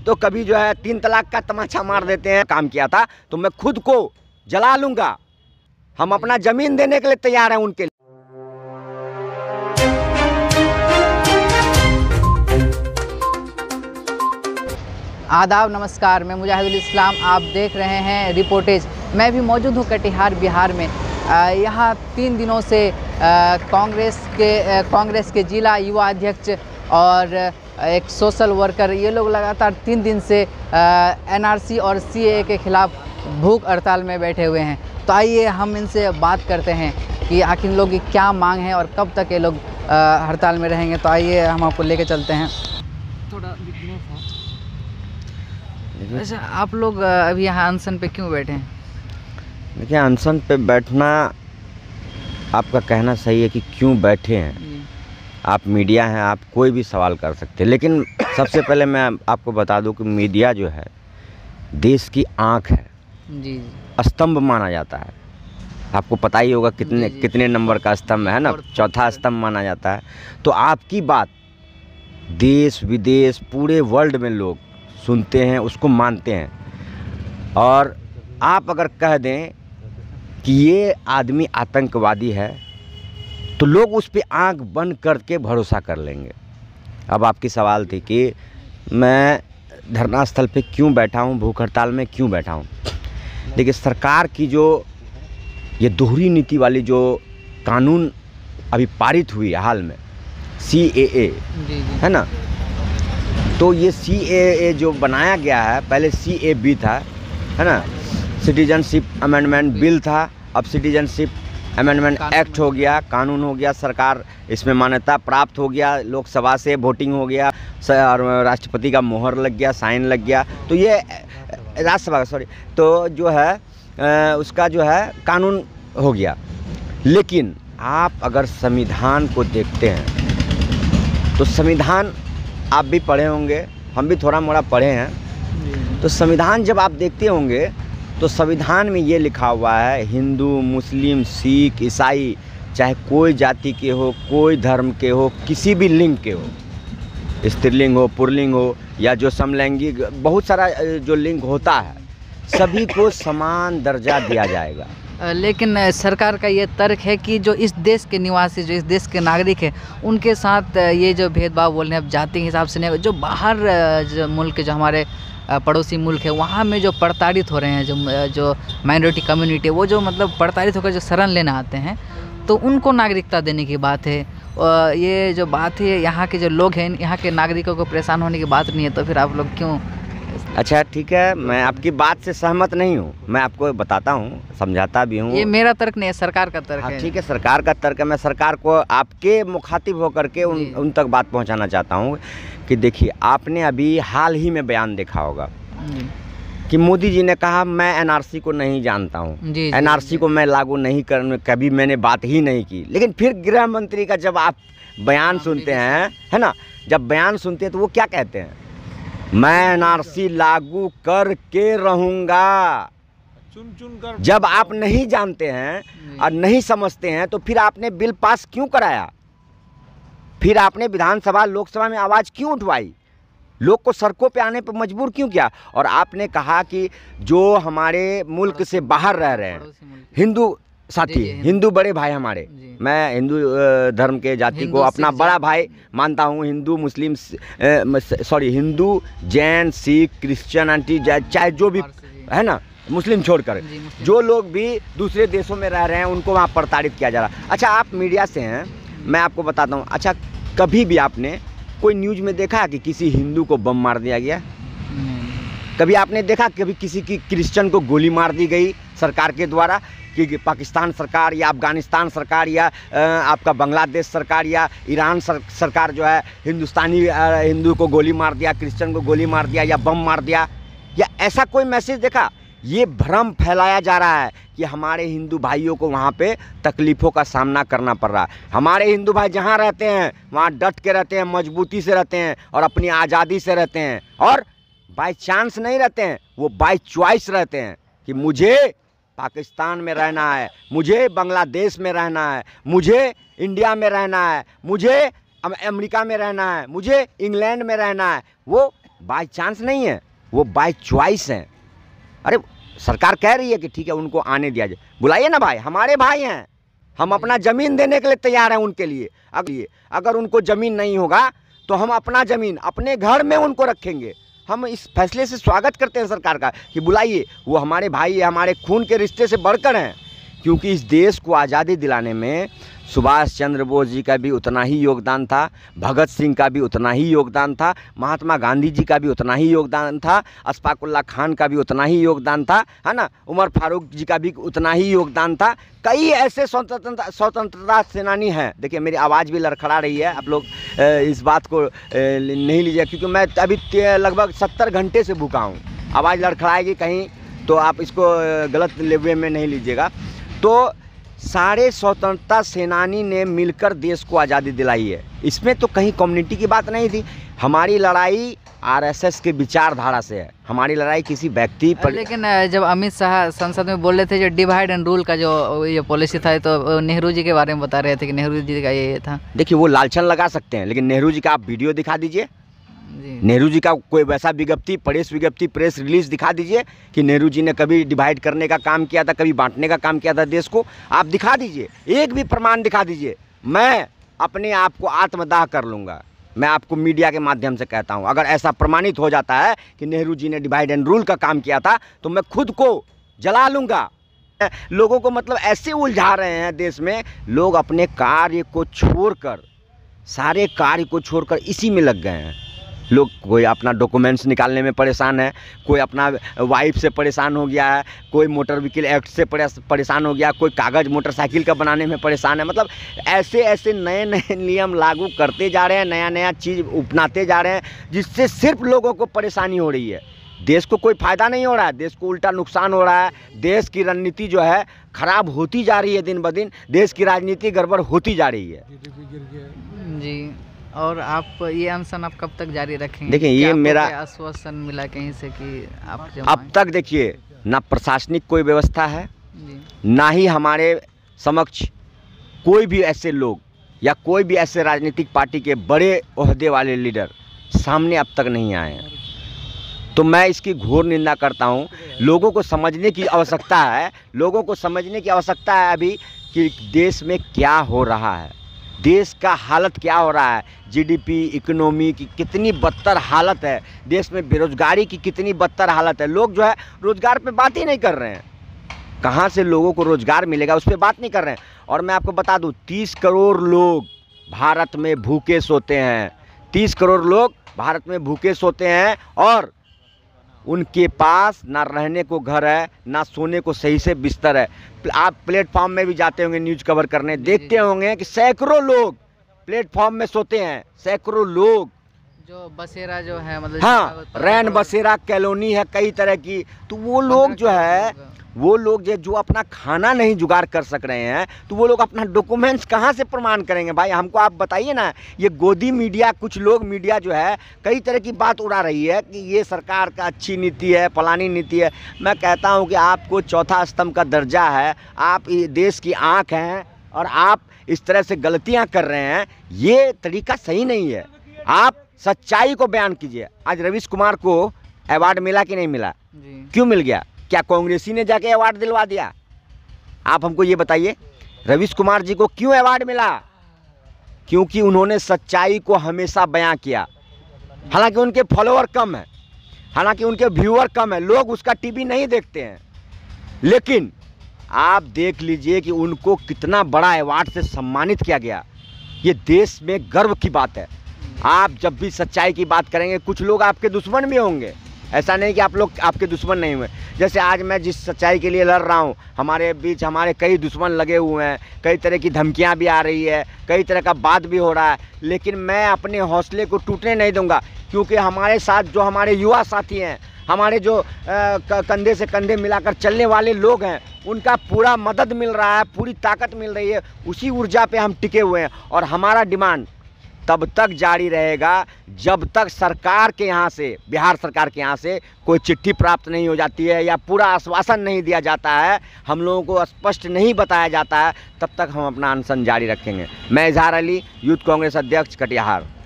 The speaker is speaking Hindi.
तो कभी जो है 3 तलाक का तमाचा मार देते हैं। काम किया था तो मैं खुद को जला लूंगा। हम अपना जमीन देने के लिए तैयार हैं उनके लिए। आदाब, नमस्कार। मैं मुजाहिदुल इस्लाम, आप देख रहे हैं रिपोर्टेज। मैं भी मौजूद हूँ कटिहार, बिहार में। यहाँ 3 दिनों से कांग्रेस के जिला युवा अध्यक्ष और एक सोशल वर्कर, ये लोग लगातार 3 दिन से एनआरसी और सीएए के खिलाफ भूख हड़ताल में बैठे हुए हैं। तो आइए हम इनसे बात करते हैं कि आखिर इन लोगों की क्या मांग है और कब तक ये लोग हड़ताल में रहेंगे। तो आइए हम आपको लेके चलते हैं। थोड़ा अच्छा, आप लोग अभी यहाँ अनशन पे क्यों बैठे हैं? देखिए, अनशन पे बैठना आपका कहना सही है कि क्यों बैठे हैं। आप मीडिया हैं, आप कोई भी सवाल कर सकते हैं, लेकिन सबसे पहले मैं आपको बता दूं कि मीडिया जो है देश की आंख है जी, स्तंभ माना जाता है। आपको पता ही होगा कितने नंबर का स्तंभ है ना, चौथा स्तंभ माना जाता है। तो आपकी बात देश विदेश पूरे वर्ल्ड में लोग सुनते हैं, उसको मानते हैं। और आप अगर कह दें कि ये आदमी आतंकवादी है तो लोग उस पर आंख बंद करके भरोसा कर लेंगे। अब आपकी सवाल थी कि मैं धरना स्थल पे क्यों बैठा हूँ, भूख हड़ताल में क्यों बैठा हूँ। देखिए, सरकार की जो ये दोहरी नीति वाली जो कानून अभी पारित हुई हाल में, सीएए है ना, तो ये सीएए जो बनाया गया है, पहले सीएबी था, है ना, सिटीजनशिप अमेंडमेंट बिल था, अब सिटीजनशिप अमेंडमेंट एक्ट हो गया, कानून हो गया। सरकार इसमें मान्यता प्राप्त हो गया, लोकसभा से वोटिंग हो गया, राष्ट्रपति का मोहर लग गया, साइन लग गया। तो ये राज्यसभा तो जो है उसका जो है कानून हो गया। लेकिन आप अगर संविधान को देखते हैं तो संविधान आप भी पढ़े होंगे, हम भी थोड़ा मोड़ा पढ़े हैं। तो संविधान जब आप देखते होंगे तो संविधान में ये लिखा हुआ है, हिंदू, मुस्लिम, सिख, ईसाई, चाहे कोई जाति के हो, कोई धर्म के हो, किसी भी लिंग के हो, स्त्रीलिंग हो, पुल्लिंग हो, या जो समलैंगिक, बहुत सारा जो लिंग होता है, सभी को समान दर्जा दिया जाएगा। लेकिन सरकार का ये तर्क है कि जो इस देश के निवासी, जो इस देश के नागरिक हैं, उनके साथ ये जो भेदभाव बोल रहे हैं, अब जाति के हिसाब से नहीं, जो बाहर जो मुल्क, जो हमारे पड़ोसी मुल्क है, वहाँ में जो प्रताड़ित हो रहे हैं, जो माइनॉरिटी कम्युनिटी, वो जो मतलब प्रताड़ित होकर जो शरण लेने आते हैं, तो उनको नागरिकता देने की बात है। ये जो बात है, यहाँ के जो लोग हैं, यहाँ के नागरिकों को परेशान होने की बात नहीं है, तो फिर आप लोग क्यों? अच्छा, ठीक है, मैं आपकी बात से सहमत नहीं हूँ, मैं आपको बताता हूँ, समझाता भी हूँ। ये मेरा तर्क नहीं है, सरकार का तर्क है। ठीक है, सरकार का तर्क है। मैं सरकार को आपके मुखातिब होकर के उन तक बात पहुँचाना चाहता हूँ कि देखिए, आपने अभी हाल ही में बयान देखा होगा कि मोदी जी ने कहा मैं एनआरसी को नहीं जानता हूँ, एनआरसी को मैं लागू नहीं करने, कभी मैंने बात ही नहीं की। लेकिन फिर गृह मंत्री का जब आप बयान सुनते हैं, है ना, जब बयान सुनते हैं तो वो क्या कहते हैं, मैं एनआरसी लागू करके रहूँगा। चुन कर जब आप नहीं जानते हैं और नहीं समझते हैं तो फिर आपने बिल पास क्यों कराया, फिर आपने विधानसभा लोकसभा में आवाज़ क्यों उठवाई, लोग को सड़कों पे आने पर मजबूर क्यों किया। और आपने कहा कि जो हमारे मुल्क से बाहर रह रहे हैं हिंदू साथी, हिंदू बड़े भाई हमारे, मैं हिंदू धर्म के जाति को अपना बड़ा भाई मानता हूँ, हिंदू मुस्लिम हिंदू, जैन, सिख, क्रिश्चियन, एंटी, चाहे जो भी है ना, मुस्लिम छोड़कर जो लोग भी दूसरे देशों में रह रहे हैं, उनको वहाँ प्रताड़ित किया जा रहा है। अच्छा, आप मीडिया से हैं, मैं आपको बताता हूँ। अच्छा, कभी भी आपने कोई न्यूज़ में देखा कि किसी हिंदू को बम मार दिया गया? कभी आपने देखा कभी किसी की क्रिश्चियन को गोली मार दी गई सरकार के द्वारा, कि पाकिस्तान सरकार या अफ़गानिस्तान सरकार या आपका बांग्लादेश सरकार या ईरान सरकार जो है हिंदुस्तानी हिंदू को गोली मार दिया, क्रिश्चियन को गोली मार दिया या बम मार दिया, या ऐसा कोई मैसेज देखा? ये भ्रम फैलाया जा रहा है कि हमारे हिंदू भाइयों को वहाँ पे तकलीफ़ों का सामना करना पड़ रहा है। हमारे हिंदू भाई जहाँ रहते हैं वहाँ डट के रहते हैं, मजबूती से रहते हैं और अपनी आज़ादी से रहते हैं, और बाय चांस नहीं रहते हैं, वो बाय चॉइस रहते हैं कि मुझे पाकिस्तान में रहना है, मुझे बांग्लादेश में रहना है, मुझे इंडिया में रहना है, मुझे अमेरिका में रहना है, मुझे इंग्लैंड में रहना है। वो बाय चांस नहीं है, वो बाय चॉइस हैं। अरे सरकार कह रही है कि ठीक है उनको आने दिया जाए, बुलाइए ना भाई, हमारे भाई हैं, हम अपना ज़मीन देने के लिए तैयार हैं उनके लिए। अगर उनको ज़मीन नहीं होगा तो हम अपना ज़मीन अपने घर में उनको रखेंगे। हम इस फैसले से स्वागत करते हैं सरकार का कि बुलाइए, वो हमारे भाई है, हमारे खून के रिश्ते से बढ़कर हैं। क्योंकि इस देश को आज़ादी दिलाने में सुभाष चंद्र बोस जी का भी उतना ही योगदान था, भगत सिंह का भी उतना ही योगदान था, महात्मा गांधी जी का भी उतना ही योगदान था, अशफाकुल्ला खान का भी उतना ही योगदान था, है ना, उमर फारूक जी का भी उतना ही योगदान था। कई ऐसे स्वतंत्रता सेनानी हैं। देखिए मेरी आवाज़ भी लड़खड़ा रही है, आप लोग इस बात को नहीं लीजिए, क्योंकि मैं अभी लगभग 70 घंटे से भूखा हूँ। आवाज़ लड़खड़ाएगी कहीं तो आप इसको गलत वे में नहीं लीजिएगा। तो सारे स्वतंत्रता सेनानी ने मिलकर देश को आज़ादी दिलाई है, इसमें तो कहीं कम्युनिटी की बात नहीं थी। हमारी लड़ाई आरएसएस के विचारधारा से है, हमारी लड़ाई किसी व्यक्ति पर। लेकिन जब अमित शाह संसद में बोल रहे थे जो डिवाइड एंड रूल का जो ये पॉलिसी था, तो नेहरू जी के बारे में बता रहे थे कि नेहरू जी का ये था। देखिए वो लालचन लगा सकते हैं, लेकिन नेहरू जी का आप वीडियो दिखा दीजिए, नेहरू जी का कोई वैसा विज्ञप्ति, प्रेस रिलीज दिखा दीजिए कि नेहरू जी ने कभी डिवाइड करने का काम किया था, कभी बांटने का काम किया था देश को। आप दिखा दीजिए, एक भी प्रमाण दिखा दीजिए, मैं अपने आप को आत्मदाह कर लूँगा। मैं आपको मीडिया के माध्यम से कहता हूँ, अगर ऐसा प्रमाणित हो जाता है कि नेहरू जी ने डिवाइड एंड रूल का काम किया था तो मैं खुद को जला लूँगा। लोगों को मतलब ऐसे उलझा रहे हैं देश में, लोग अपने कार्य को छोड़कर, सारे कार्य को छोड़कर इसी में लग गए हैं। लोग कोई अपना डॉक्यूमेंट्स निकालने में परेशान है, कोई अपना वाइफ से परेशान हो गया है, कोई मोटर व्हीकल एक्ट से परेशान हो गया, कोई कागज़ मोटरसाइकिल का बनाने में परेशान है। मतलब ऐसे ऐसे नए नए नियम लागू करते जा रहे हैं, नया नया चीज़ अपनाते जा रहे हैं, जिससे सिर्फ लोगों को परेशानी हो रही है। देश को कोई फ़ायदा नहीं हो रहा है, देश को उल्टा नुकसान हो रहा है। देश की रणनीति जो है ख़राब होती जा रही है, दिन ब दिन देश की राजनीति गड़बड़ होती जा रही है जी। और आप ये अनशन आप कब तक जारी रखेंगे? देखिए ये मेरा आश्वासन मिला कहीं से कि आप अब तक देखिए ना प्रशासनिक कोई व्यवस्था है जी, ना ही हमारे समक्ष कोई भी ऐसे लोग या कोई भी ऐसे राजनीतिक पार्टी के बड़े ओहदे वाले लीडर सामने अब तक नहीं आए हैं। तो मैं इसकी घोर निंदा करता हूं। लोगों को समझने की आवश्यकता है, लोगों को समझने की आवश्यकता है अभी कि देश में क्या हो रहा है, देश का हालत क्या हो रहा है, जीडीपी, इकोनॉमी की कितनी बदतर हालत है, देश में बेरोजगारी की कितनी बदतर हालत है। लोग जो है रोजगार पे बात ही नहीं कर रहे हैं, कहाँ से लोगों को रोजगार मिलेगा उस पर बात नहीं कर रहे हैं। और मैं आपको बता दूं 30 करोड़ लोग भारत में भूखे सोते हैं, 30 करोड़ लोग भारत में भूखे सोते हैं और उनके पास ना रहने को घर है, ना सोने को सही से बिस्तर है। आप प्लेटफॉर्म में भी जाते होंगे न्यूज़ कवर करने, देखते होंगे कि सैकड़ों लोग प्लेटफॉर्म में सोते हैं, सैकड़ों लोग। जो बसेरा जो है मतलब हाँ, रैन बसेरा कॉलोनी है कई तरह की। तो वो लोग जो है, वो लोग जो अपना खाना नहीं जुगाड़ कर सक रहे हैं, तो वो लोग अपना डॉक्यूमेंट्स कहाँ से प्रमाण करेंगे? भाई हमको आप बताइए ना। ये गोदी मीडिया, कुछ लोग मीडिया जो है कई तरह की बात उड़ा रही है कि ये सरकार का अच्छी नीति है, फलानी नीति है। मैं कहता हूँ कि आपको चौथा स्तंभ का दर्जा है, आप देश की आँख हैं और आप इस तरह से गलतियाँ कर रहे हैं, ये तरीका सही नहीं है। आप सच्चाई को बयान कीजिए। आज रवीश कुमार को अवार्ड मिला कि नहीं मिला? क्यों मिल गया? क्या कांग्रेसी ने जाके अवार्ड दिलवा दिया? आप हमको ये बताइए, रवीश कुमार जी को क्यों अवार्ड मिला? क्योंकि उन्होंने सच्चाई को हमेशा बयां किया। हालांकि उनके फॉलोअर कम है, हालांकि उनके व्यूअर कम है, लोग उसका टीवी नहीं देखते हैं, लेकिन आप देख लीजिए कि उनको कितना बड़ा अवार्ड से सम्मानित किया गया। ये देश में गर्व की बात है। आप जब भी सच्चाई की बात करेंगे, कुछ लोग आपके दुश्मन भी होंगे, ऐसा नहीं कि आप लोग आपके दुश्मन नहीं हुए। जैसे आज मैं जिस सच्चाई के लिए लड़ रहा हूँ, हमारे बीच हमारे कई दुश्मन लगे हुए हैं, कई तरह की धमकियाँ भी आ रही है, कई तरह का बात भी हो रहा है, लेकिन मैं अपने हौसले को टूटने नहीं दूंगा। क्योंकि हमारे साथ जो हमारे युवा साथी हैं, हमारे जो कंधे से कंधे मिलाकर चलने वाले लोग हैं, उनका पूरा मदद मिल रहा है, पूरी ताकत मिल रही है। उसी ऊर्जा पे हम टिके हुए हैं और हमारा डिमांड तब तक जारी रहेगा जब तक सरकार के यहाँ से, बिहार सरकार के यहाँ से कोई चिट्ठी प्राप्त नहीं हो जाती है या पूरा आश्वासन नहीं दिया जाता है, हम लोगों को स्पष्ट नहीं बताया जाता है, तब तक हम अपना अनशन जारी रखेंगे। मैं इजहार अली, यूथ कांग्रेस अध्यक्ष, कटिहार।